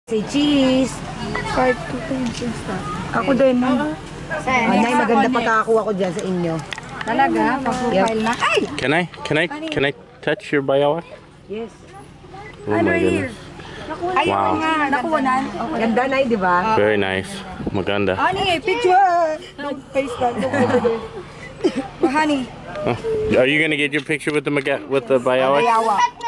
Say cheese. Part 2 cheese stuff. Ako din. Nay, maganda pagkakakuha ko dyan sa inyo. Talaga? Pag-profile na. Ay! Can I touch your bayawak? Yes. Oh my goodness. Wow. Nakunan. Ganda, Nay, di ba? Very nice. Maganda. Honey, picture! Face that. Honey. Are you gonna get your picture with the bayawak? Yawa.